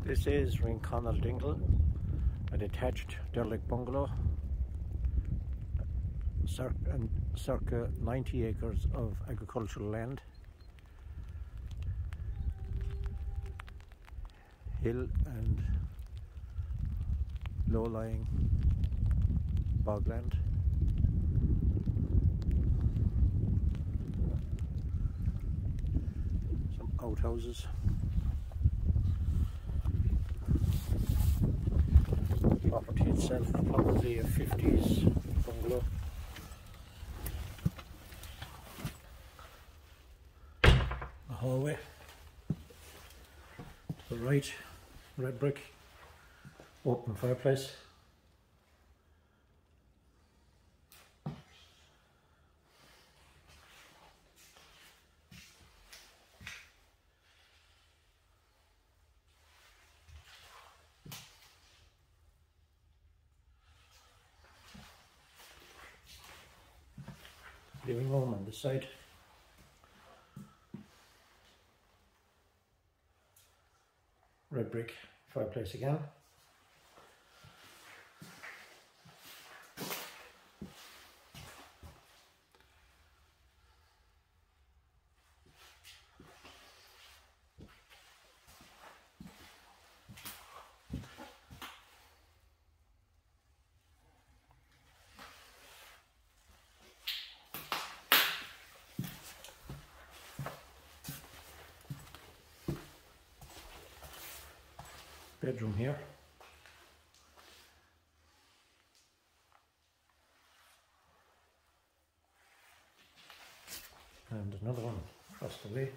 This is Rinconnell Dingle, a detached derelict bungalow, circa 90 acres of agricultural land, hill and low-lying bogland. Some outhouses. Property itself probably a 50s bungalow. A hallway to the right, red brick, open fireplace. Living room on this side. Red brick fireplace again. Bedroom here. And another one across the way.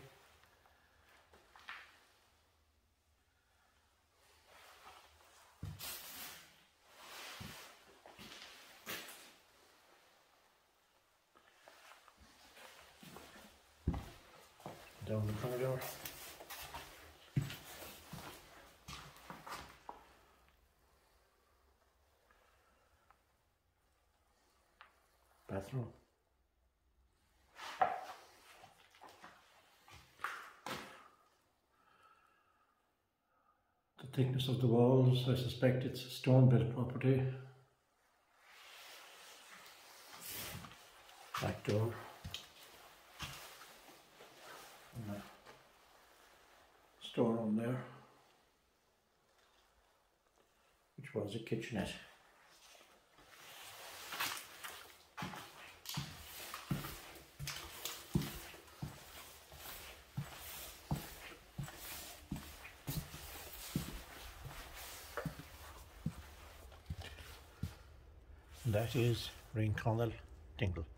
Down the corridor. Bathroom. The thickness of the walls, I suspect it's a stone built property. Back door. And a storeroom there, which was a kitchenette. And that is Rinconnell Dingle.